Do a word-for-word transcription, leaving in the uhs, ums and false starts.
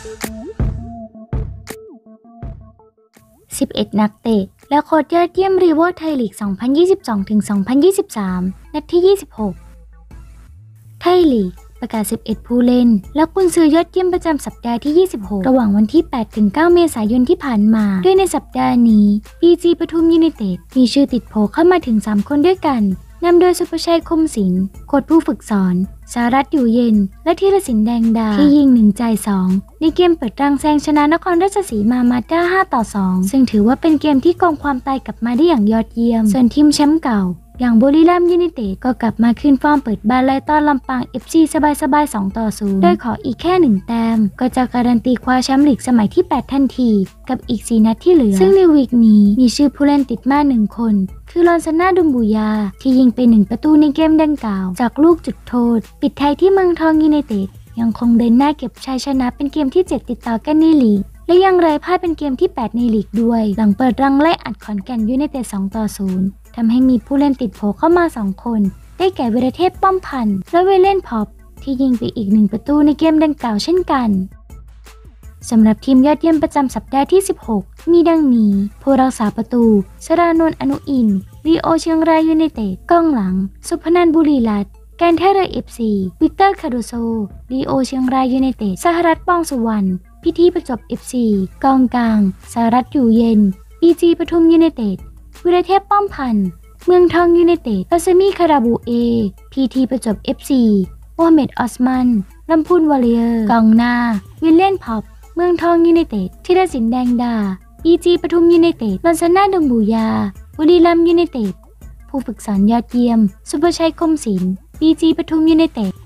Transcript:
สิบเอ็ด นักเตะและโค้ชยอดเยี่ยมรีโวไทยลีก สองพันยี่สิบสองถึงสองพันยี่สิบสาม นัดที่ ยี่สิบหก ไทยลีกประกาศ สิบเอ็ด ผู้เล่นและกุนซือยอดเยี่ยมประจำสัปดาห์ที่ ยี่สิบหก ระหว่างวันที่ แปดถึงเก้า เมษายนที่ผ่านมาด้วยในสัปดาห์นี้ บี จี ปทุมยูไนเต็ดมีชื่อติดโผเข้ามาถึง สาม คนด้วยกันนำโดยสุภชัยคมศิลป์โค้ชผู้ฝึกสอนสารัตน์อยู่เย็นและธีรศิลป์แดงดาที่ยิงหนึ่งจ่ายสองในเกมเปิดรังแซงชนะนครราชสีมามาด้า ห้าต่อสอง ซึ่งถือว่าเป็นเกมที่กองความตายกลับมาได้อย่างยอดเยี่ยมส่วนทีมแชมป์เก่าอย่างบุรีรัมย์ยูไนเต็ดก็กลับมาขึ้นฟอร์มเปิดบ้านไล่ต้อนลำปาง เอฟ ซี สบายๆ สองต่อศูนย์โดยขออีกแค่หนึ่งแต้มก็จะการันตีคว้าแชมป์ลีกสมัยที่แปดทันทีกับอีกสี่นัดที่เหลือซึ่งในวีคนี้มีชื่อผู้เล่นติดมาหนึ่งคนคือลอนซาน่าดุมบูยาที่ยิงไปหนึ่งประตูในเกมดังกล่าวจากลูกจุดโทษปิดท้ายที่เมืองทองยูไนเต็ดยังคงเดินหน้าเก็บชัยชนะเป็นเกมที่เจ็ดติดต่อกันในลีกและยังไร้พ่ายเป็นเกมที่แปดในลีกด้วยหลังเปิดรังไล่อัดขอนแก่นยูไนเต็ดสองต่อศูนย์ทำให้มีผู้เล่นติดโผเข้ามาสองคนได้แก่วีรเทพป้อมพันธ์และเวเลนพอปที่ยิงไปอีกหนึ่งประตูในเกมดังกล่าวเช่นกันสำหรับทีมยอดเยี่ยมประจำสัปดาห์ที่สิบหกมีดังนี้ผู้รักษาประตูสรานนท์อนุอินทร์รีโอเชียงรายยูไนเต็ดกองหลังสุพนันท์บุรีรัตน์การท่าเรือ เอฟ ซี วิกเตอร์คาโดโซรีโอเชียงรายยูไนเต็ดสหรัฐปองสุวรรณพิธีประจวบ เอฟ ซี กองกลางสหรัฐอยู่เย็น บี จี ปทุมยูไนเต็ดวิรเทพป้อมพันธ์เมืองทองยูไนเต็ดอัสมีคาราบูเอ พี ที ประจวบ เอฟ ซี โมฮัมเหม็ดออสมันลำพูนวอลเลอร์กองหน้าวิลเลียนพอปเมืองทองยูไนเต็ดธีรศิลป์แดงดา บี จี ปทุมยูไนเต็ดลอนซาน่าดุมบูยาบุรีรัมย์ยูไนเต็ดผู้ฝึกสอนยอดเยี่ยมสุภชัยคมศิลป์ บี จี ปทุมยูไนเต็ด